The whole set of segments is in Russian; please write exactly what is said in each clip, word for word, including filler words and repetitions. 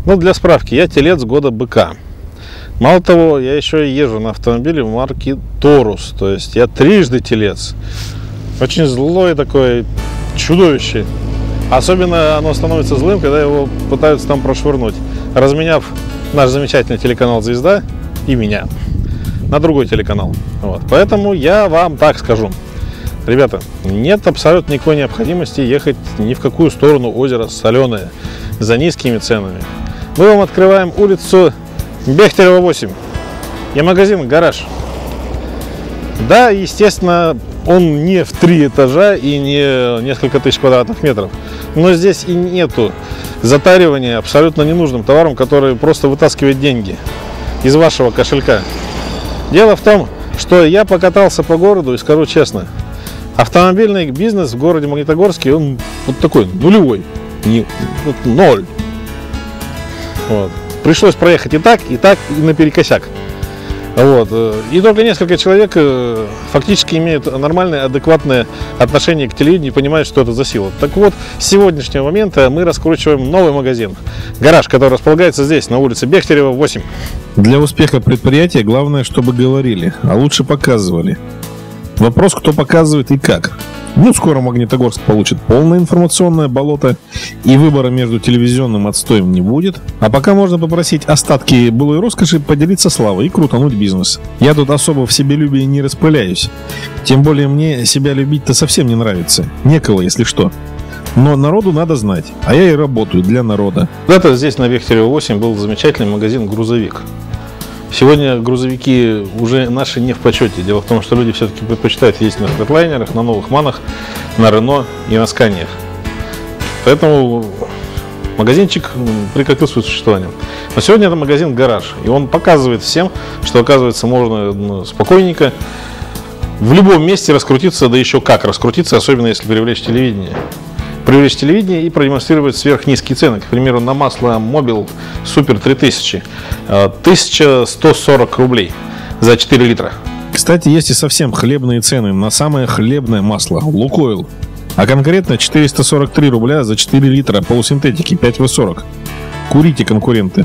Ну, для справки, я телец года быка. Мало того, я еще и езжу на автомобиле марки Торус. То есть я трижды телец. Очень злое такое чудовище. Особенно оно становится злым, когда его пытаются там прошвырнуть, разменяв наш замечательный телеканал «Звезда» и меня на другой телеканал. Вот. Поэтому я вам так скажу. Ребята, нет абсолютно никакой необходимости ехать ни в какую сторону озера Соленое за низкими ценами. Мы вам открываем улицу Бехтерева, восемь. И магазин «Гараж». Да, естественно, он не в три этажа и не несколько тысяч квадратных метров. Но здесь и нету затаривания абсолютно ненужным товаром, который просто вытаскивает деньги из вашего кошелька. Дело в том, что я покатался по городу и скажу честно, автомобильный бизнес в городе Магнитогорске, он вот такой нулевой, не, вот ноль. Вот. Пришлось проехать и так, и так, и наперекосяк. Вот. И только несколько человек фактически имеют нормальное, адекватное отношение к телевидению и понимают, что это за сила. Так вот, с сегодняшнего момента мы раскручиваем новый магазин «Гараж», который располагается здесь, на улице Бехтерева, восемь. Для успеха предприятия главное, чтобы говорили, а лучше показывали. Вопрос, кто показывает и как. Ну, скоро Магнитогорск получит полное информационное болото, и выбора между телевизионным отстоем не будет. А пока можно попросить остатки былой роскоши поделиться славой и крутануть бизнес. Я тут особо в себелюбии не распыляюсь. Тем более мне себя любить-то совсем не нравится. Некого, если что. Но народу надо знать, а я и работаю для народа. Когда-то здесь на Бехтерева, восемь был замечательный магазин «Грузовик». Сегодня грузовики уже наши не в почете. Дело в том, что люди все-таки предпочитают ездить на фредлайнерах, на новых манах, на Рено и на Сканиях. Поэтому магазинчик прекратил свое существование. Но сегодня это магазин «Гараж». И он показывает всем, что, оказывается, можно спокойненько в любом месте раскрутиться, да еще как раскрутиться, особенно если привлечь телевидение. Привлечь телевидение и продемонстрировать сверхнизкие цены. К примеру, на масло Mobil Super три тысячи тысяча сто сорок рублей за четыре литра. Кстати, есть и совсем хлебные цены на самое хлебное масло Лукойл. А конкретно четыреста сорок три рубля за четыре литра полусинтетики пять вэ сорок. Курите, конкуренты.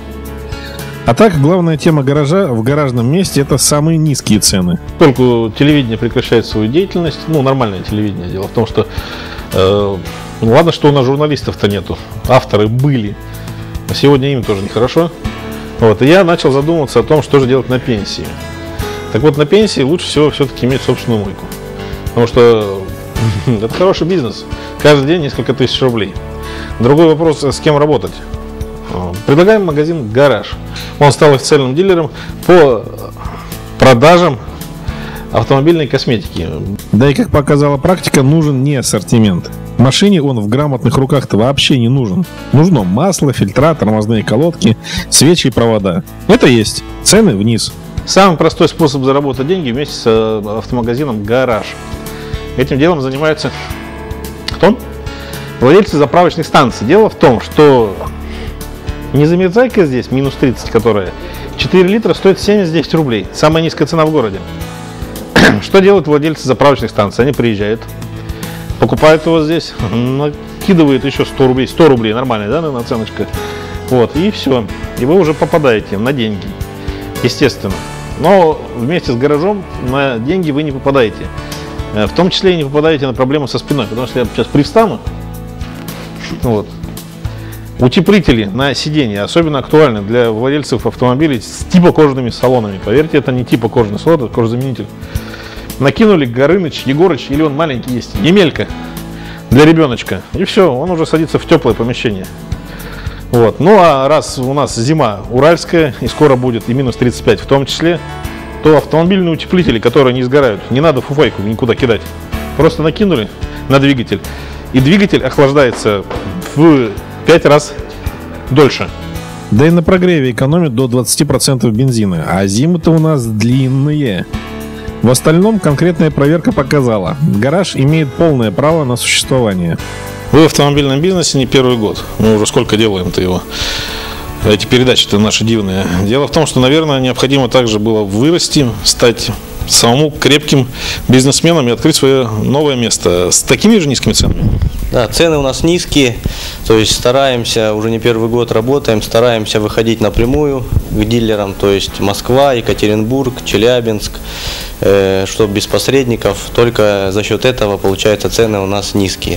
А так, главная тема «Гаража» в гаражном месте – это самые низкие цены. Только телевидение прекращает свою деятельность, ну, нормальное телевидение. Дело в том, что э, ну, ладно, что у нас журналистов-то нету, авторы были, а сегодня им тоже нехорошо. Вот, и я начал задумываться о том, что же делать на пенсии. Так вот, на пенсии лучше всего все-таки иметь собственную мойку, потому что это хороший бизнес, каждый день несколько тысяч рублей. Другой вопрос, с кем работать. Предлагаем магазин «Гараж». Он стал официальным дилером по продажам автомобильной косметики. Да и, как показала практика, нужен не ассортимент. Машине он в грамотных руках-то вообще не нужен. Нужно масло, фильтра, тормозные колодки, свечи и провода. Это есть. Цены вниз. Самый простой способ заработать деньги вместе с автомагазином «Гараж». Этим делом занимаются кто? Владельцы заправочных станций. Дело в том, что незамерзайка здесь, минус тридцать, которая четыре литра, стоит семьдесят девять рублей. Самая низкая цена в городе. Что делают владельцы заправочных станций? Они приезжают, покупают его здесь, накидывают еще сто рублей, сто рублей, нормальная, да, наценочка. Вот, и все. И вы уже попадаете на деньги, естественно. Но вместе с гаражом на деньги вы не попадаете. В том числе и не попадаете на проблемы со спиной, потому что я сейчас привстану. Вот. Утеплители на сиденье особенно актуальны для владельцев автомобилей с типа кожаными салонами. Поверьте, это не типа кожаный салон, это кожзаменитель. Накинули Горыныч, Егорыч, или он маленький есть, Емелька для ребеночка. И все, он уже садится в теплое помещение. Вот. Ну а раз у нас зима уральская и скоро будет и минус тридцать пять в том числе, то автомобильные утеплители, которые не сгорают, не надо фуфайку никуда кидать. Просто накинули на двигатель, и двигатель охлаждается в пять раз дольше. Да и на прогреве экономит до двадцати процентов бензина, а зимы-то у нас длинные. В остальном конкретная проверка показала: гараж имеет полное право на существование. Вы в автомобильном бизнесе не первый год. Мы уже сколько делаем-то его. Эти передачи-то наши дивные. Дело в том, что, наверное, необходимо также было вырасти, стать самому крепким бизнесменам и открыть свое новое место с такими же низкими ценами? Да, цены у нас низкие, то есть стараемся, уже не первый год работаем, стараемся выходить напрямую к дилерам, то есть Москва, Екатеринбург, Челябинск, э, чтобы без посредников, только за счет этого, получается, цены у нас низкие.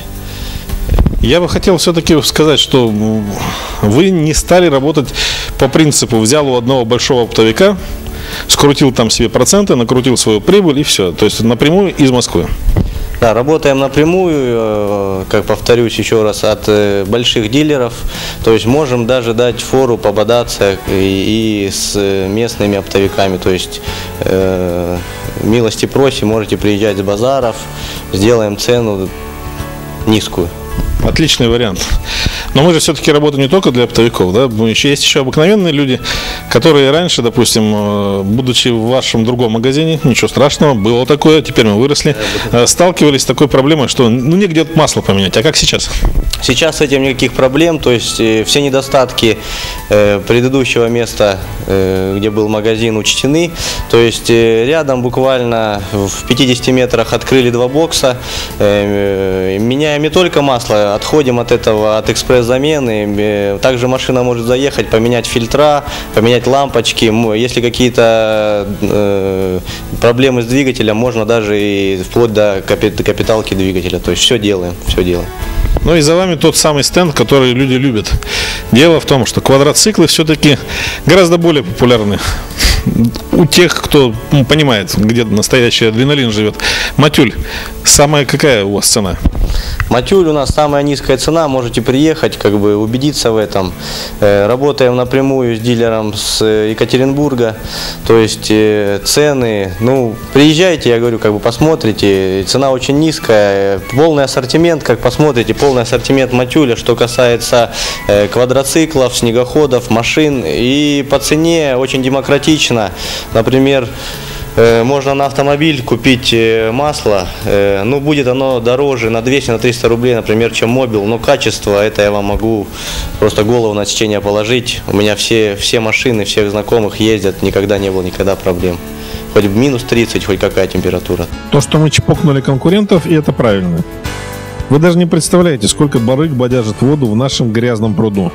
Я бы хотел все-таки сказать, что вы не стали работать по принципу «взял у одного большого оптовика, скрутил там себе проценты, накрутил свою прибыль и все». То есть напрямую из Москвы. Да, работаем напрямую, как повторюсь еще раз, от больших дилеров. То есть можем даже дать фору пободаться и, и с местными оптовиками. То есть э, милости просим, можете приезжать с базаров, сделаем цену низкую. Отличный вариант. Но мы же все-таки работаем не только для оптовиков, да? Еще есть еще обыкновенные люди, которые раньше, допустим, будучи в вашем другом магазине, ничего страшного, было такое, теперь мы выросли, сталкивались с такой проблемой, что ну негде масло поменять. А как сейчас? Сейчас с этим никаких проблем, то есть все недостатки предыдущего места, где был магазин, учтены. То есть рядом буквально в пятидесяти метрах открыли два бокса, меняем не только масло, отходим от этого, от экспресс-замены. Также машина может заехать, поменять фильтра, поменять лампочки. Если какие-то э, проблемы с двигателем, можно даже и вплоть до капиталки двигателя. То есть все делаем, все делаем. Ну и за вами тот самый стенд, который люди любят. Дело в том, что квадроциклы все-таки гораздо более популярны у тех, кто ну, понимает, где настоящий адреналин живет. Матюль, самая какая у вас цена? Матюль у нас самая низкая цена, можете приехать, как бы убедиться в этом. Э, работаем напрямую с дилером с Екатеринбурга, то есть э, цены, ну, приезжайте, я говорю, как бы посмотрите, цена очень низкая, полный ассортимент, как посмотрите, полный ассортимент Матюля, что касается э, квадроциклов, снегоходов, машин, и по цене очень демократично, например, можно на автомобиль купить масло, ну будет оно дороже на двести на триста рублей, например, чем Мобил, но качество, это я вам могу просто голову на отсечение положить. У меня все, все машины, всех знакомых ездят, никогда не было никогда проблем. Хоть в минус тридцать, хоть какая температура. То, что мы чпокнули конкурентов, и это правильно. Вы даже не представляете, сколько барыг бодяжит воду в нашем грязном пруду.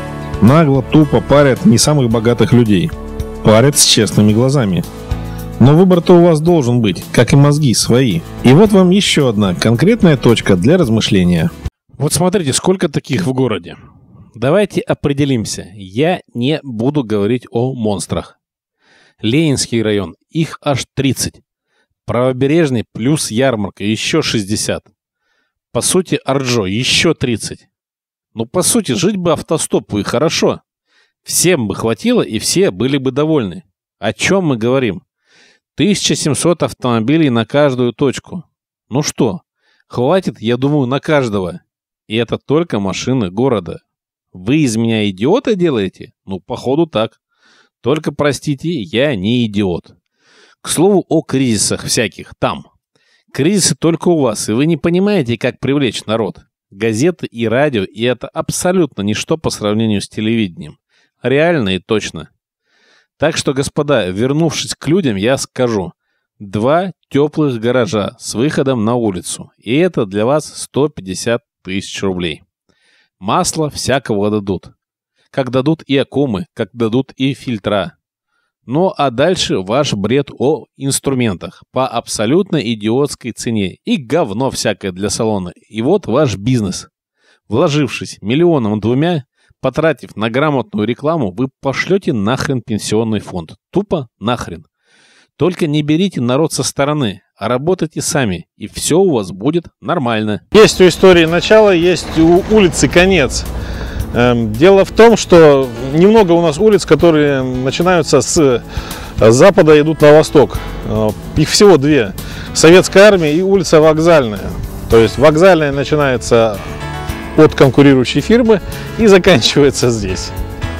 Нагло, тупо парят не самых богатых людей. Парят с честными глазами. Но выбор-то у вас должен быть, как и мозги, свои. И вот вам еще одна конкретная точка для размышления. Вот смотрите, сколько таких в городе. Давайте определимся. Я не буду говорить о монстрах. Ленинский район, их аж тридцать. Правобережный плюс ярмарка, еще шестьдесят. По сути, Орджо, еще тридцать. Ну, по сути, жить бы автостопу и хорошо. Всем бы хватило, и все были бы довольны. О чем мы говорим? тысяча семьсот автомобилей на каждую точку. Ну что, хватит, я думаю, на каждого. И это только машины города. Вы из меня идиота делаете? Ну, походу так. Только, простите, я не идиот. К слову о кризисах всяких там. Кризисы только у вас, и вы не понимаете, как привлечь народ. Газеты и радио, и это абсолютно ничто по сравнению с телевидением. Реально и точно. Так что, господа, вернувшись к людям, я скажу. Два теплых гаража с выходом на улицу. И это для вас сто пятьдесят тысяч рублей. Масло всякого дадут. Как дадут и аккумы, как дадут и фильтра. Ну а дальше ваш бред о инструментах по абсолютно идиотской цене. И говно всякое для салона. И вот ваш бизнес. Вложившись миллионом двумя, потратив на грамотную рекламу, вы пошлете нахрен пенсионный фонд. Тупо нахрен. Только не берите народ со стороны, а работайте сами, и все у вас будет нормально. Есть у истории начало, есть у улицы конец. Дело в том, что немного у нас улиц, которые начинаются с запада, идут на восток. Их всего две. Советская армия и улица Вокзальная. То есть Вокзальная начинается от конкурирующей фирмы и заканчивается здесь.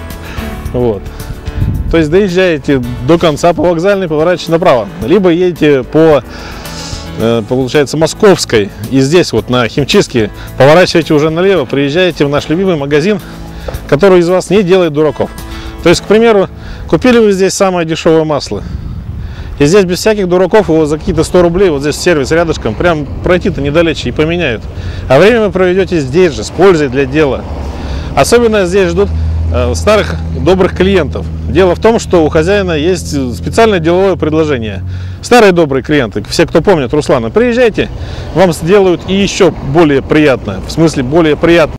Вот. То есть доезжаете до конца по Вокзальной, поворачиваете направо. Либо едете по, получается, Московской. И здесь вот на Химчистке поворачиваете уже налево, приезжаете в наш любимый магазин, который из вас не делает дураков. То есть, к примеру, купили вы здесь самое дешевое масло. И здесь без всяких дураков его за какие-то сто рублей, вот здесь сервис рядышком, прям пройти-то недалече и поменяют. А время вы проведете здесь же, с пользой для дела. Особенно здесь ждут э, старых добрых клиентов. Дело в том, что у хозяина есть специальное деловое предложение. Старые добрые клиенты, все, кто помнит Руслана, приезжайте, вам сделают и еще более приятно, в смысле более приятно.